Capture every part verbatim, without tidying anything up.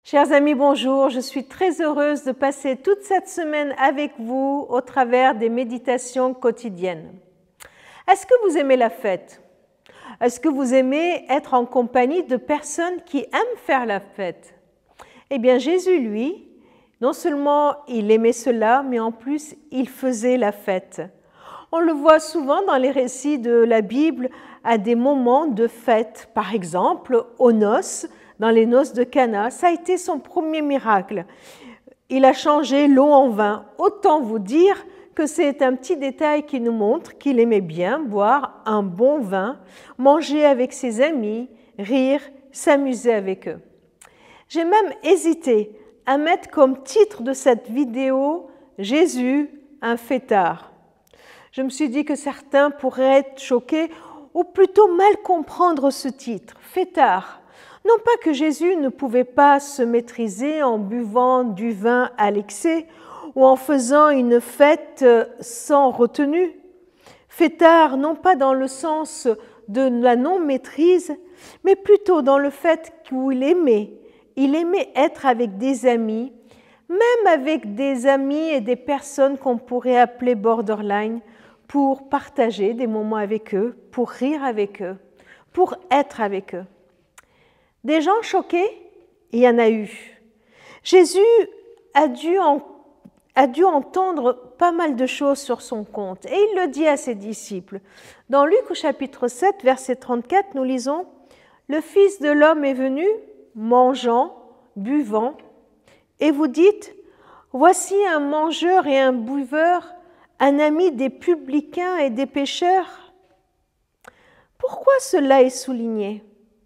Chers amis, bonjour. Je suis très heureuse de passer toute cette semaine avec vous au travers des méditations quotidiennes. Est-ce que vous aimez la fête? Est-ce que vous aimez être en compagnie de personnes qui aiment faire la fête? Eh bien, Jésus, lui, non seulement il aimait cela, mais en plus, il faisait la fête. On le voit souvent dans les récits de la Bible à des moments de fête. Par exemple, aux noces, dans les noces de Cana, ça a été son premier miracle. Il a changé l'eau en vin. Autant vous dire que c'est un petit détail qui nous montre qu'il aimait bien boire un bon vin, manger avec ses amis, rire, s'amuser avec eux. J'ai même hésité à mettre comme titre de cette vidéo « Jésus, un fêtard ». Je me suis dit que certains pourraient être choqués ou plutôt mal comprendre ce titre, « fêtard ». Non pas que Jésus ne pouvait pas se maîtriser en buvant du vin à l'excès ou en faisant une fête sans retenue. Fêtard, non pas dans le sens de la non-maîtrise, mais plutôt dans le fait qu'il aimait. Il aimait être avec des amis, même avec des amis et des personnes qu'on pourrait appeler borderline, pour partager des moments avec eux, pour rire avec eux, pour être avec eux. Des gens choqués, il y en a eu. Jésus a dû, en, a dû entendre pas mal de choses sur son compte et il le dit à ses disciples. Dans Luc au chapitre sept, verset trente-quatre, nous lisons « Le Fils de l'homme est venu, mangeant, buvant, et vous dites « Voici un mangeur et un buveur, un ami des publicains et des pécheurs. » Pourquoi cela est souligné ?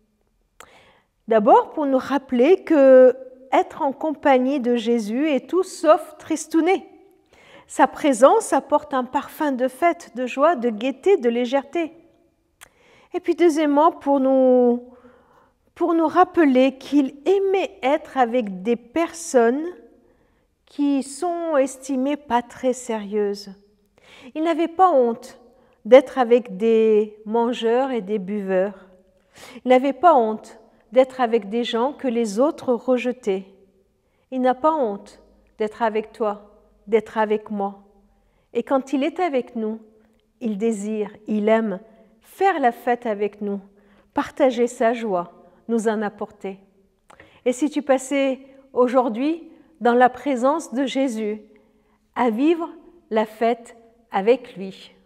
D'abord, pour nous rappeler que être en compagnie de Jésus est tout sauf tristouné. Sa présence apporte un parfum de fête, de joie, de gaieté, de légèreté. Et puis deuxièmement, pour nous, pour nous rappeler qu'il aimait être avec des personnes qui sont estimées pas très sérieuses. Il n'avait pas honte d'être avec des mangeurs et des buveurs. Il n'avait pas honte d'être avec des gens que les autres rejetaient. Il n'a pas honte d'être avec toi, d'être avec moi. Et quand il est avec nous, il désire, il aime faire la fête avec nous, partager sa joie, nous en apporter. Et si tu passais aujourd'hui dans la présence de Jésus, à vivre la fête avec lui.